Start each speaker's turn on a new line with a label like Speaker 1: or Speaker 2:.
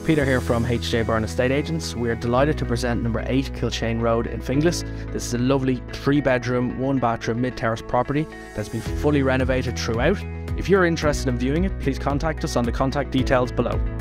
Speaker 1: Peter here from HJ Byrne Estate Agents. We're delighted to present number 8 Kilshane Road in Finglas. This is a lovely 3-bedroom, 1-bathroom mid-terrace property that's been fully renovated throughout. If you're interested in viewing it, please contact us on the contact details below.